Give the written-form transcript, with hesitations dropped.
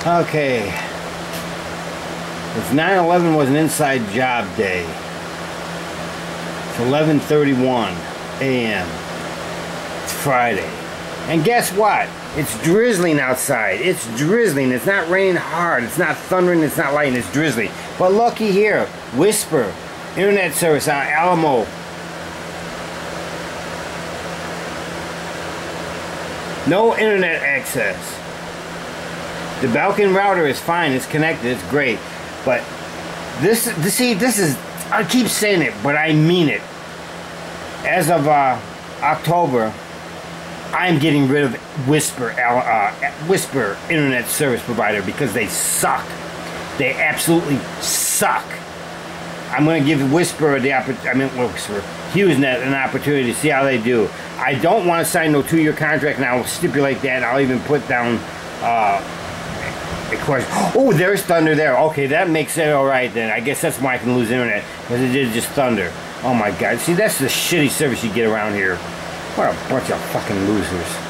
Okay. If 9/11 was an inside job day, it's 11:31 a.m. It's Friday. And guess what? It's drizzling outside. It's drizzling. It's not raining hard. It's not thundering. It's not lightning. It's drizzling. But looky here. Wisper Internet service on Alamo. No internet access. The Balkan router is fine. It's connected. It's great. But this is, I keep saying it, but I mean it. As of October, I'm getting rid of Wisper Internet Service Provider because they suck. They absolutely suck. I'm going to give Wisper HughesNet an opportunity to see how they do. I don't want to sign no 2-year contract, and I'll stipulate that. And I'll even put down a question. Oh, there's thunder there. Okay, that makes it all right then. I guess that's why I can lose internet, because it did just thunder. Oh my God. See, that's the shitty service you get around here. What a bunch of fucking losers.